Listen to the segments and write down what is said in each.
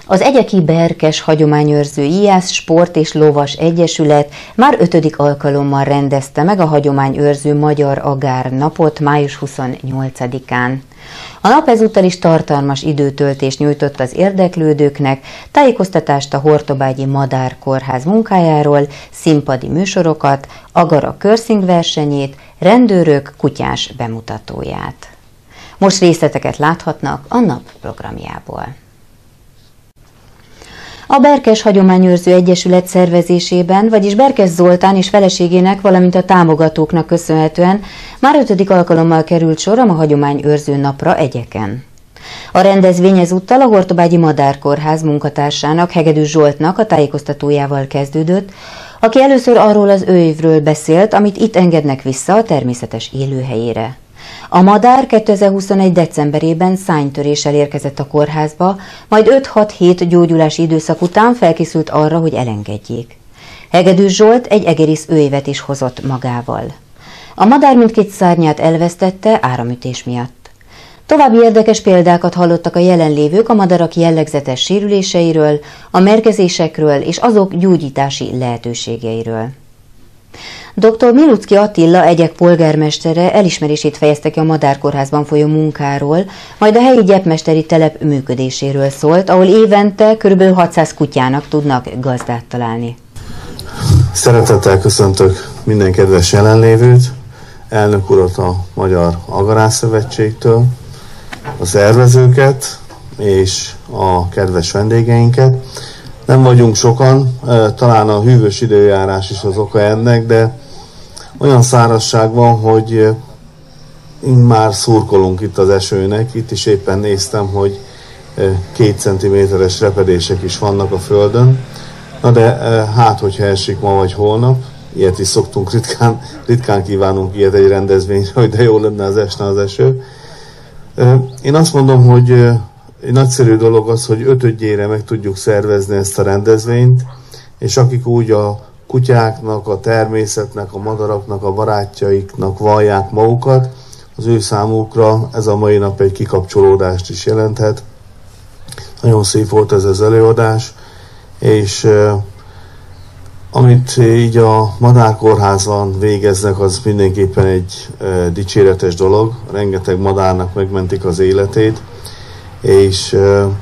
Az Egyeki Berkes Hagyományőrző Íjász Sport és Lovas Egyesület már 5. alkalommal rendezte meg a hagyományőrző Magyar Agár napot május 28-án. A nap ezúttal is tartalmas időtöltést nyújtott az érdeklődőknek, tájékoztatást a Hortobágyi Madárkórház munkájáról, színpadi műsorokat, agara körszing versenyét, rendőrök kutyás bemutatóját. Most részleteket láthatnak a nap programjából. A Berkes Hagyományőrző Egyesület szervezésében, vagyis Berkes Zoltán és feleségének, valamint a támogatóknak köszönhetően már 5. alkalommal került sor a hagyományőrző napra Egyeken. A rendezvény ezúttal a Hortobágyi Madárkórház munkatársának, Hegedűs Zsoltnak a tájékoztatójával kezdődött, aki először arról az őrjövről beszélt, amit itt engednek vissza a természetes élőhelyére. A madár 2021. decemberében szárnytöréssel érkezett a kórházba, majd 5-6 hét gyógyulási időszak után felkészült arra, hogy elengedjék. Hegedűs Zsolt egy egerisz őrjövet is hozott magával. A madár mindkét szárnyát elvesztette áramütés miatt. További érdekes példákat hallottak a jelenlévők a madarak jellegzetes sérüléseiről, a mérgezésekről és azok gyógyítási lehetőségeiről. Dr. Miluczki Attila Egyek polgármestere elismerését fejezte ki a Madárkórházban folyó munkáról, majd a helyi gyepmesteri telep működéséről szólt, ahol évente kb. 600 kutyának tudnak gazdát találni. Szeretettel köszöntök minden kedves jelenlévőt, elnök urat a Magyar Agarászszövetségtől, a szervezőket és a kedves vendégeinket. Nem vagyunk sokan, talán a hűvös időjárás is az oka ennek, de olyan szárazság van, hogy már szurkolunk itt az esőnek. Itt is éppen néztem, hogy 2 centiméteres repedések is vannak a földön. Na de hát, hogyha esik ma vagy holnap, ilyet is szoktunk, ritkán kívánunk ilyet egy rendezvényre, hogy de jó lenne az esne az eső. Én azt mondom, hogy egy nagyszerű dolog az, hogy 5-ödjére meg tudjuk szervezni ezt a rendezvényt, és akik úgy a kutyáknak, a természetnek, a madaraknak, a barátjaiknak vallják magukat, az ő számukra ez a mai nap egy kikapcsolódást is jelenthet. Nagyon szép volt ez az előadás, és amit így a Madárkórházban végeznek, az mindenképpen egy dicséretes dolog. Rengeteg madárnak megmentik az életét, és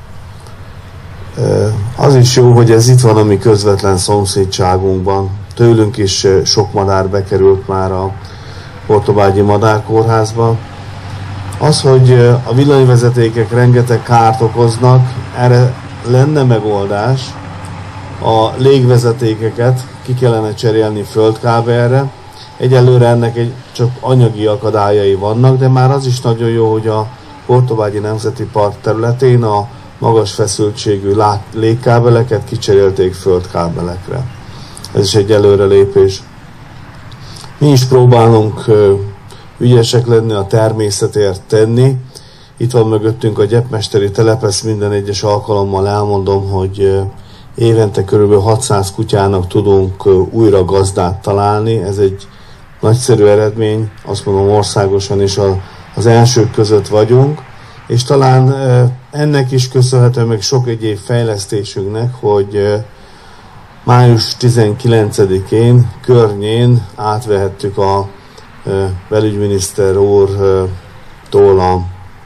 az is jó, hogy ez itt van a mi közvetlen szomszédságunkban. Tőlünk is sok madár bekerült már a Hortobágyi Madárkórházba. Az, hogy a villanyvezetékek rengeteg kárt okoznak, erre lenne megoldás. A légvezetékeket ki kellene cserélni földkábelre. Egyelőre ennek csak anyagi akadályai vannak, de már az is nagyon jó, hogy a Hortobágyi Nemzeti Park területén a magas feszültségű légkábeleket kicserélték földkábelekre. Ez is egy előrelépés. Mi is próbálunk ügyesek lenni, a természetért tenni. Itt van mögöttünk a gyepmesteri telep, ezt minden egyes alkalommal elmondom, hogy évente kb. 600 kutyának tudunk újra gazdát találni. Ez egy nagyszerű eredmény, azt mondom, országosan is az elsők között vagyunk, és talán ennek is köszönhető meg sok egyéb fejlesztésünknek, hogy május 19-én környén átvehettük a belügyminiszter úrtól a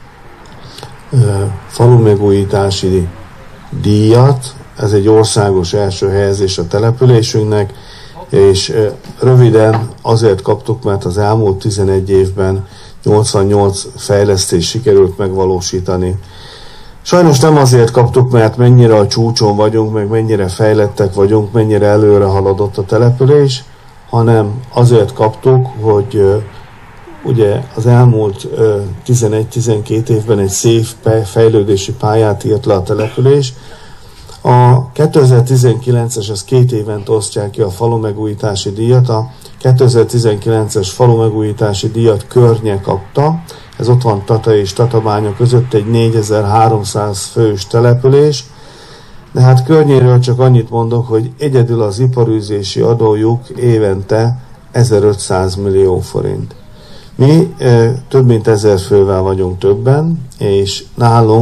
falumegújítási díjat. Ez egy országos első helyezés a településünknek, és röviden azért kaptuk, mert az elmúlt 11 évben 88 fejlesztést sikerült megvalósítani. Sajnos nem azért kaptuk, mert mennyire a csúcson vagyunk, meg mennyire fejlettek vagyunk, mennyire előre haladott a település, hanem azért kaptuk, hogy ugye az elmúlt 11-12 évben egy szép fejlődési pályát írt le a település. A 2019-es, az 2 évente osztják ki a falumegújítási díjat. A 2019-es falumegújítási díjat Környe kapta. Ez ott van Tata és Tatabánya között, egy 4300 fős település. De hát Környéről csak annyit mondok, hogy egyedül az iparűzési adójuk évente 1500 millió forint. Mi több mint 1000 fővel vagyunk többen, és nálunk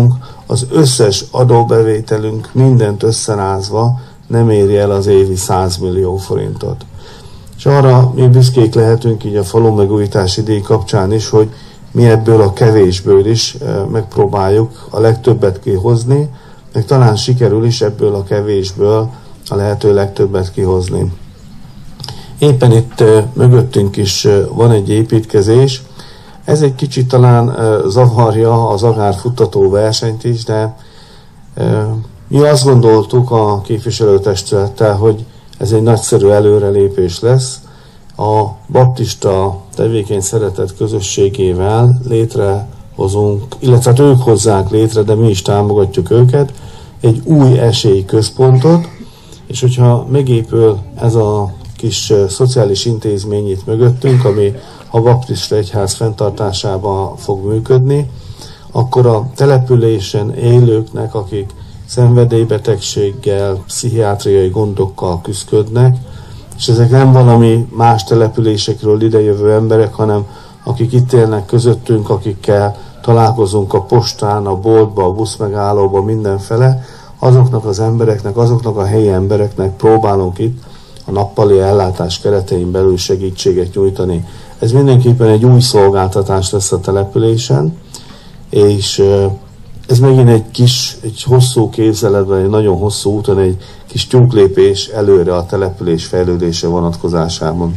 az összes adóbevételünk mindent összerázva nem éri el az évi 100 millió forintot. És arra mi büszkék lehetünk így a falumegújítási díj kapcsán is, hogy mi ebből a kevésből is megpróbáljuk a legtöbbet kihozni, meg talán sikerül is ebből a kevésből a lehető legtöbbet kihozni. Éppen itt mögöttünk is van egy építkezés. Ez egy kicsit talán zavarja az agrárfuttató versenyt is, de mi azt gondoltuk a képviselőtestülettel, hogy ez egy nagyszerű előrelépés lesz. A baptista tevékeny szeretet közösségével létrehozunk, illetve hát ők hozzák létre, de mi is támogatjuk őket, egy új esélyközpontot, és hogyha megépül ez a kis szociális intézmény itt mögöttünk, ami a baptista egyház fenntartásában fog működni, akkor a településen élőknek, akik szenvedélybetegséggel, pszichiátriai gondokkal küzdködnek, és ezek nem valami más településekről idejövő emberek, hanem akik itt élnek közöttünk, akikkel találkozunk a postán, a boltba, a buszmegállóba, mindenfele, azoknak az embereknek, azoknak a helyi embereknek próbálunk itt a nappali ellátás keretein belül segítséget nyújtani. Ez mindenképpen egy új szolgáltatás lesz a településen, és ez megint egy hosszú képzeletben, egy nagyon hosszú úton, egy kis tyúklépés előre a település fejlődése vonatkozásában.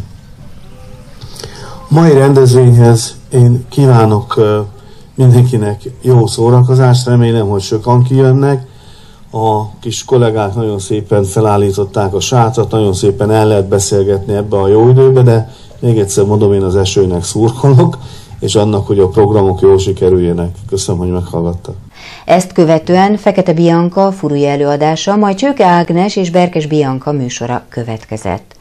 A mai rendezvényhez én kívánok mindenkinek jó szórakozást, remélem, hogy sokan kijönnek. A kis kollégák nagyon szépen felállították a sátrat, nagyon szépen el lehet beszélgetni ebbe a jó időbe, de még egyszer mondom, én az esőnek szurkolok, és annak, hogy a programok jól sikerüljenek. Köszönöm, hogy meghallgattak. Ezt követően Fekete Bianka furúi előadása, majd Csőke Ágnes és Berkes Bianka műsora következett.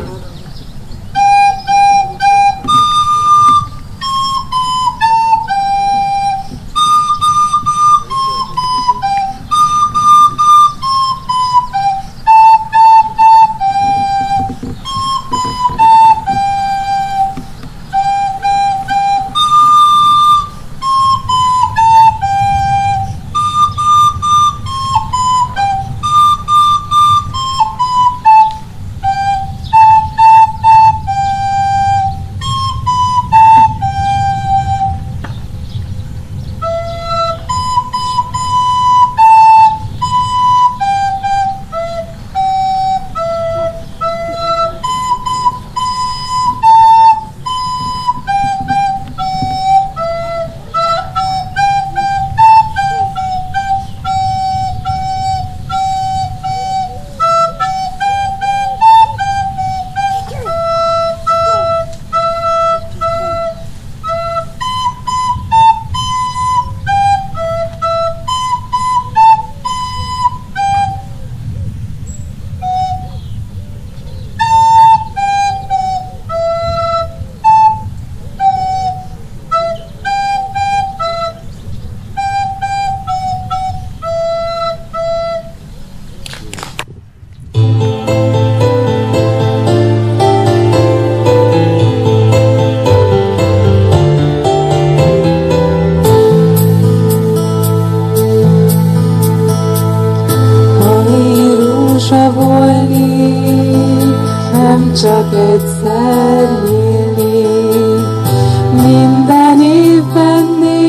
csak egyszer nyílik, minden évben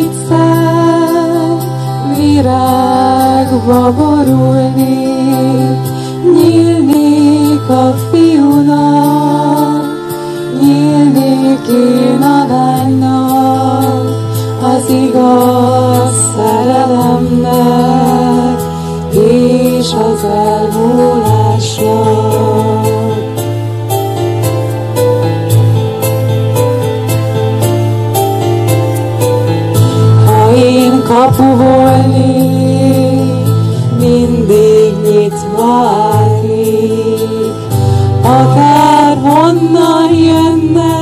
4-szer virágba borulnék, nyílnék a fiúnak, nyílnék én a lánynak, az igaz szerelemnek és az elmúlásnak. Ha én kapu volnék, mindig nyitva állik, akár honnan jönne,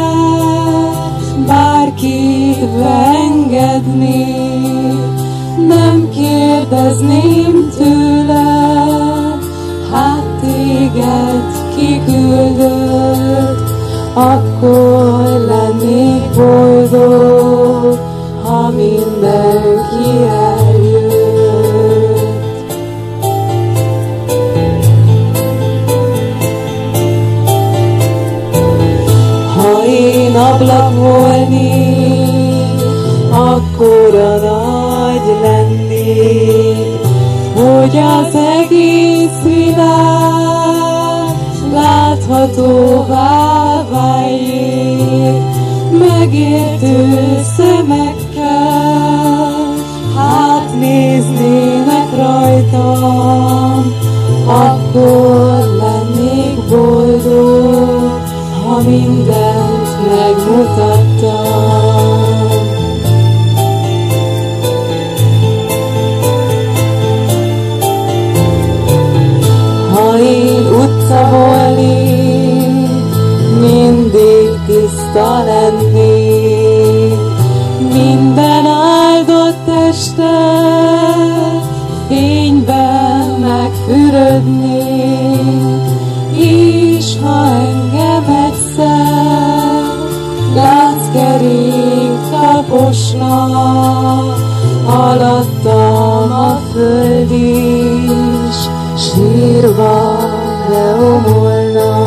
bárki beengedni, nem kérdezném tőle, hát téged kiküldött, akkor lennék boldog, ha mindenki eljön. hogy az egész világ láthatóvá váljék, megértő szemekkel átnéznének rajtam, akkor lennék boldog, ha mindent megmutattam. Ha én utca volnék, mindig tiszta lennék, minden áldott este fényben megfürödnék, és ha engem egyszer lánckerék taposna, alattam a föld is sírva leomolna.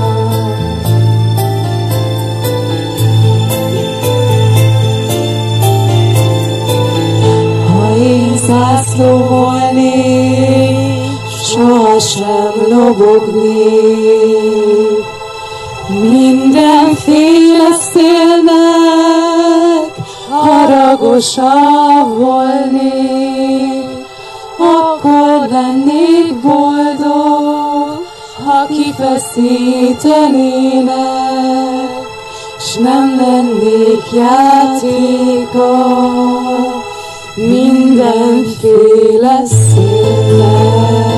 Ha én zászló volnék, sohasem lobognék, mindenféle szélnek haragosabb volnék, akkor lennék boldog, ha kifeszítenének, s nem lennék játéka mindenféle szélnek.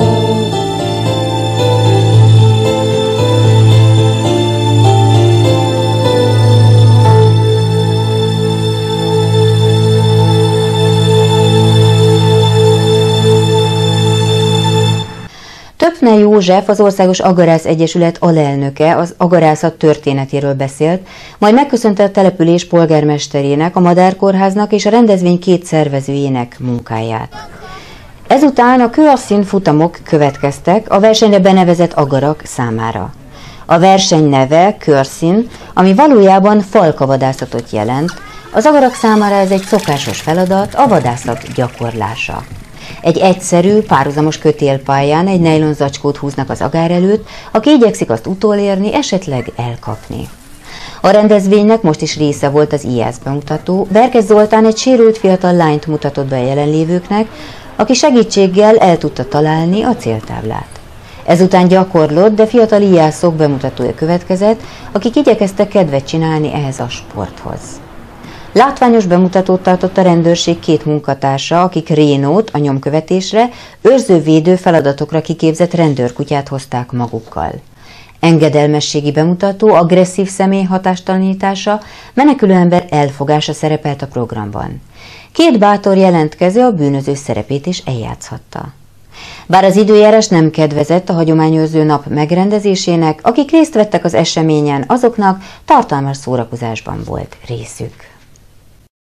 Töpfner József, az Országos Agarász Egyesület alelnöke az agarászat történetéről beszélt, majd megköszönte a település polgármesterének, a Madárkórháznak és a rendezvény két szervezőjének munkáját. Ezután a kőasszín futamok következtek a versenyre benevezett agarak számára. A verseny neve kőasszín, ami valójában falkavadászatot jelent, az agarak számára ez egy szokásos feladat, a vadászat gyakorlása. Egy egyszerű, párhuzamos kötélpályán egy nejlon zacskót húznak az agár előtt, aki igyekszik azt utolérni, esetleg elkapni. A rendezvénynek most is része volt az IASZ bemutató. Berkes Zoltán egy sérült fiatal lányt mutatott be a jelenlévőknek, aki segítséggel el tudta találni a céltáblát. Ezután gyakorlott, de fiatal IASZ-ok bemutatója következett, akik igyekeztek kedvet csinálni ehhez a sporthoz. Látványos bemutatót tartott a rendőrség két munkatársa, akik Rénót a nyomkövetésre, őrző-védő feladatokra kiképzett rendőrkutyát hozták magukkal. Engedelmességi bemutató, agresszív személy hatástalanítása, menekülő ember elfogása szerepelt a programban. Két bátor jelentkező a bűnöző szerepét is eljátszhatta. Bár az időjárás nem kedvezett a hagyományőrző nap megrendezésének, akik részt vettek az eseményen, azoknak tartalmas szórakozásban volt részük.